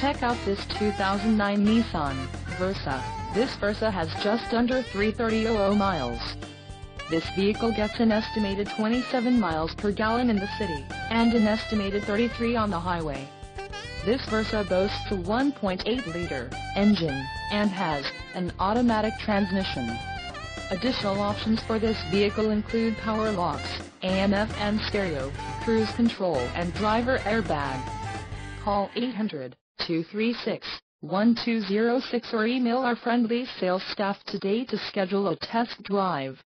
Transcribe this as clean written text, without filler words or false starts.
Check out this 2009 Nissan Versa. This Versa has just under 330,000 miles. This vehicle gets an estimated 27 miles per gallon in the city, and an estimated 33 on the highway. This Versa boasts a 1.8-liter engine, and has an automatic transmission. Additional options for this vehicle include power locks, AM/FM stereo, cruise control and driver airbag. Call 800-236-1206 or email our friendly sales staff today to schedule a test drive.